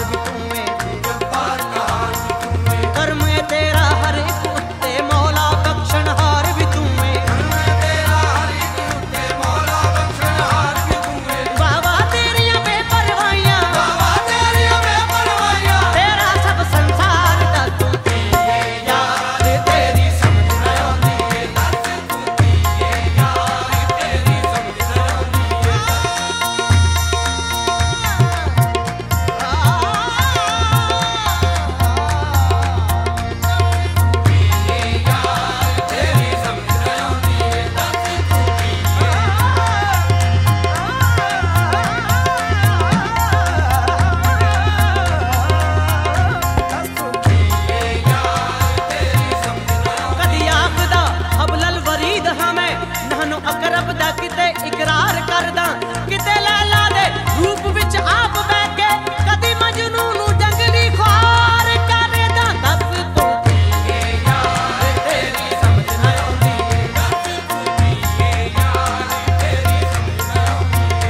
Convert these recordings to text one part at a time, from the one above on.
भी तू है, जब्बार कहार भी तू है। कर्म है तेरा हर एक उत्ते मौला बख्शनहार भी तू है, कर्म है तेरा हर एक उत्ते मौला बख्शनहार भी तू है। बाबा तेरियां बेपरवाहियां, बाबा तेरियां बेपरवाहियां, तेरा सब संसार दा तू की है यार, तेरी समझ ना आउंदी है, दस तू की है यार, तेरी समझ ना आउंदी है। कदी आखदा अबलल वरीद हमें नहनो अकरब दा किते इकरार करदा, किते लैला दे रूप विच आप बैठे, कदी मजनू नू जंगली ख्वार करदा। दस तू की है यार, तेरी समझ ना आउंदी है, दस तू की है यार, तेरी समझ ना आउंदी है।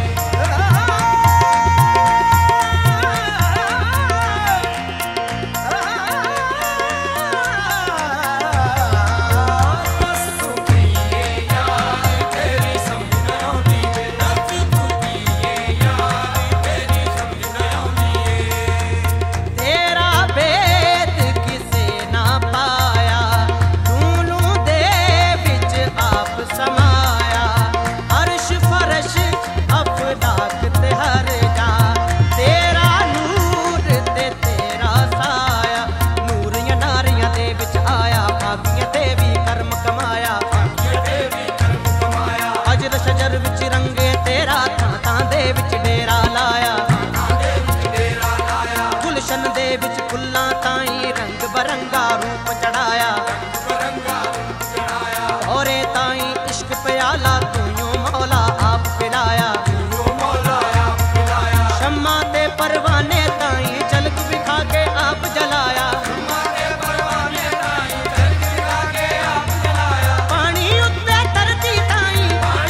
तेरा भेद किसे ना पाया, लूलू दे विच आप समाया, अर्श फरश अफलाक ते हर जा, तेरा नूर ते तेरा साया, नूरियां नारियां दे विच आया, पापियां ते भी कर्म कमाया, पापियां ते भी कर्म कमाया। अजर शजर विच रंगे तेरा, थां दे विच डेरा लाया, गुलशन दे विच फुल्लां ताईं रंग बरंगा रूप चढ़ाया, औरे ताईं इश्क प्याला तूं मौला आप पिलाया, शम्मा ते परवाने ताईं झलक विखा के आप जलाया, पानी उत्ते धरती ताईं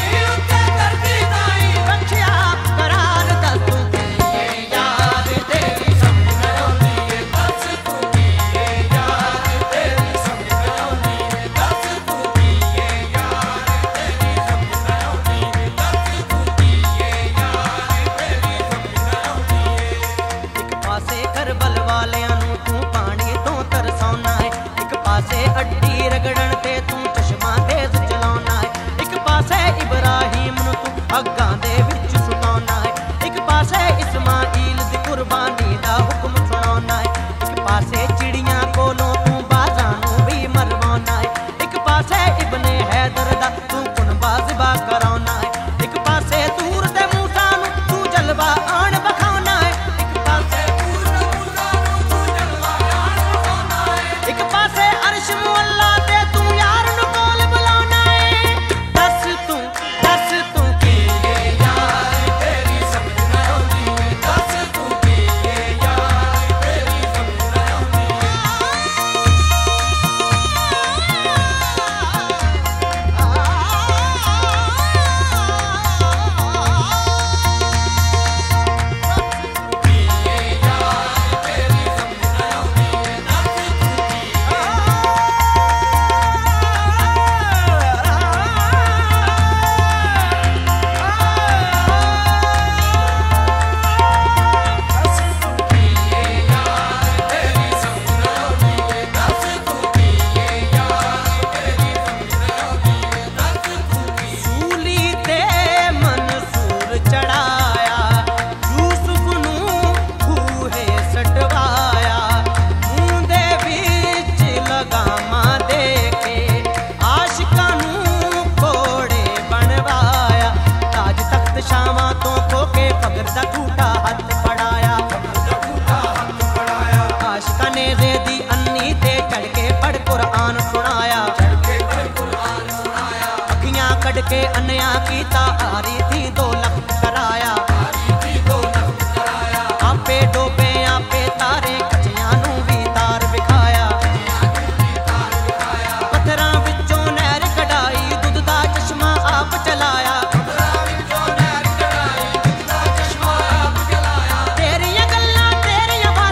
रखिया करार। दस तू की है यार, तेरी समझ ना आउंदी है, दस तू की है यार, तेरी समझ ना आउंदी है, दस तू की है यार, तेरी समझ ना आउंदी है, दस तू की है यार, तेरी समझ ना आउंदी है। एक पासे करबल वालियां नूं तू पानी तो तरसाउना है, एक पासे हड्डी रगड़न ते तू चश्मा तेज चलाउना है, एक पासे इब्राहिम नूं तू अग्गां दे विच सुटाउना है, एक पासे इस्माइल दी कुर्बानी दा हुक्म सुनाउना है, एक पासे चिड़ियां कोलों तू बाजां नूं भी मरवाउना है, एक पासे इब्ने हैदर दा तू कुनबा ज़िबा कराउना है, एक पासे दूर ते मूसा नूं तू जलवा आण बखाउना है, एक पासे दूर ते मूसा नूं तू जलवा आण बखाउना है, एक पासे अर्श मुअल्ला ते तू यार नूं कोल बुलाउना है। दस तू की है यार, तेरी समझ ना आउंदी है, दस तू की है यार, तेरी समझ ना आउंदी है। सूली ते मंसूर चढ़ाया, यूसुफ नूं खूहे सटवाया, मूंह दे विच लगामां दे के आशिकां नूं घोड़े बनवाया, ताज तख्त शामां तो खो के फकर दा झूठा हथ फड़ाया, आशिकां ने ज़ेदी अन्नी ते चढ़ के पढ़ कुरान सुनाया, अखियां कढ़ के अन्या कीता आरी थी 2 लख कराया, आपे डोबे आपे तारे कचियां नूं भी तार विखाया, पत्थरां विचों नहर कढाई दुध दा चश्मा आप चलाया, तेरियां गल्लां तेरियां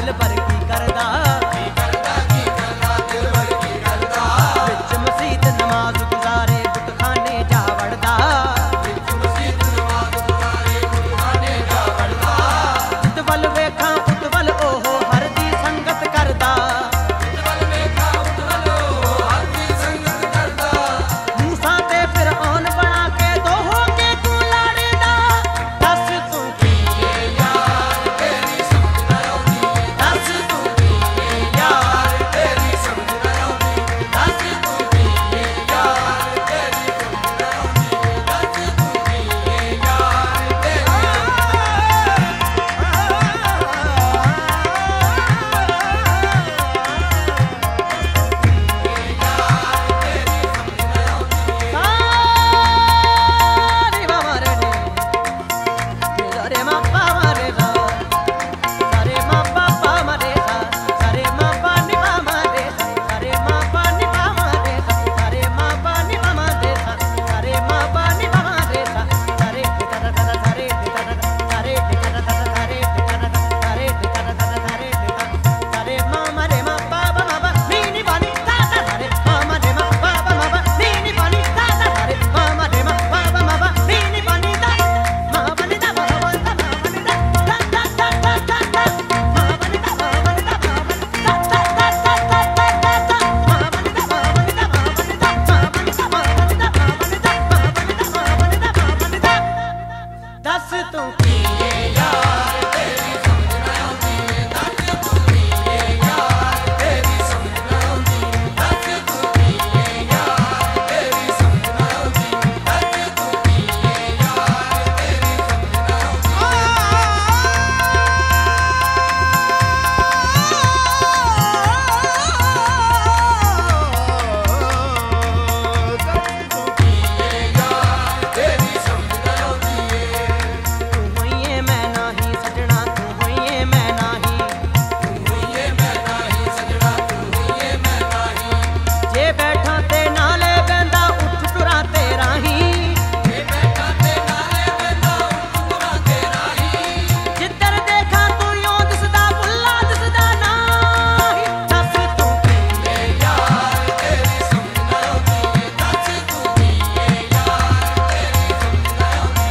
दिल भर की करदा दिल भर की करदा विच मसीत नमाज गुजारे बुतखाने जा वड़दा विच मसीत नमाज गुजारे बुतखाने जा वड़दा जित वल वेखां उत वल ओहो हर दी संगत करदा जित वल वेखां उत वल ओहो हर दी संगत करदा मूसा ते फिरौन बना के दो हो के तू लड़दा दस तू की यार तेरी समझ ना आउंदी दस तू की यार तेरी समझ ना आउंदी दस तू की यार तेरी समझ ना आउंदी दस तू की यार तेरी सारे बाबा रे मा बाबा रे सा सारे मा बाबा रे सा सारे मा पानी बाबा रे सा सारे मा पानी बाबा रे सा सारे मा पानी बाबा रे सा सारे मा पानी बाबा रे सा सारे टिका टिका सारे टिका टिका सारे टिका टिका सारे टिका टिका सारे टिका टिका सारे टिका सारे मा रे मा बाबा मा नी पानी सा सा सारे मा रे मा बाबा मा नी पानी सा सा सारे मा रे मा बाबा मा नी पानी सा मा पानी दा बाबा मा पानी दा दा दा दा दा दा मा पानी दा बाबा दा दा दा दा दा दा दा मा पानी दा बाबा दा मा पानी दा मा पानी दा बाबा दा मा पानी दा मा पानी दा दस तू की यार तेरी समझ ना आउंदी दस तू की यार तेरी समझ ना आउंदी दस तू की यार तेरी समझ ना आउंदी दस तू की यार तेरी समझ ना आउंदी तू होइए मैं नाही सजना तू होइए मैं नाही सजना तू होइए मैं नाही जे बैठा ते नाले बंदा उठ टुरा ते राही जे बैठा ते नाले बंदा उठ टुरा ते राही जिधर देखा तू यों दिसदा बुल्ला दिसदा नाही दस तू की यार तेरी समझ ना आउंदी दस तू की यार तेरी समझ ना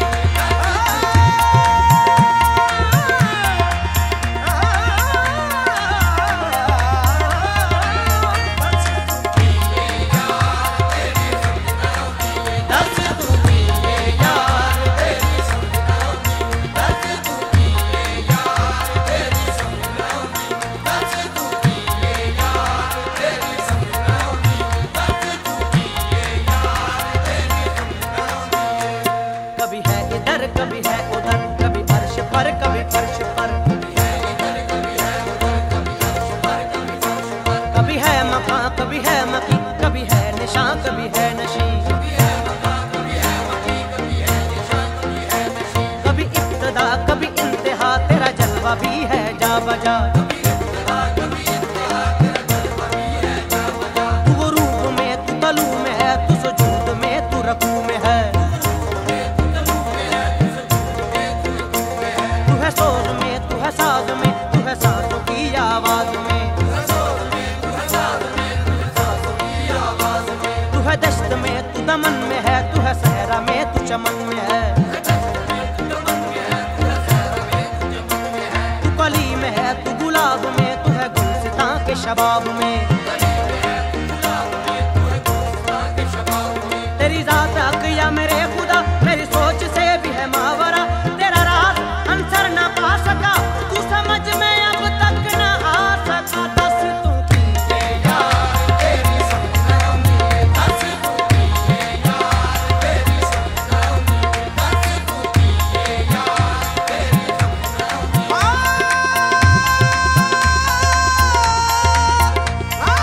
दस तू की यार तेरी समझ ना आउंदी दस तू की यार तेरी समझ ना आउंदी दस तू की यार तेरी समझ ना आउंदी दस तू की यार तेरी समझ ना आउंदी कभी है इधर कभी है उधर कभी फर्श पर कभी फर्श पर कभी है इधर कभी है उधर कभी फर्श पर कभी फर्श पर कभी है मकां कभी है मकी कभी है निशां कभी है नशी कभी है मकां कभी है मकी कभी है निशां कभी है नशी कभी इब्तिदा कभी इंतहा तेरा जलवा भी है जा बजा कभी इब्तिदा कभी इंतहा तेरा जलवा भी है जा बजा तू रूह में तू तलू में है तू सुजूद में तू रकू में है तू है सोर में तू है साज में तू है सांसों की आवाज में तू है दश्त में तू दमन में है तू है सहरा में तू चमन में है तू कली में है तू गुलाब में तू है गुलसितां के शबाब में तेरी जात हक या मेरे खुदा मेरी सोच से भी है मावरा तेरा राज अंसर ना पा सका तू समझ में अब तक ना आ सका दस तू की यार तेरी समझ ना आउंदी दस तू की यार तेरी समझ ना आउंदी दस तू की यार तेरी समझ ना आउंदी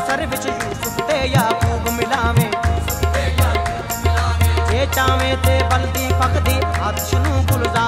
कौसर विच यूसुफ ते याकूब मिलावे जे चावे ते बलदी पकदी आतिश नूं गुलजार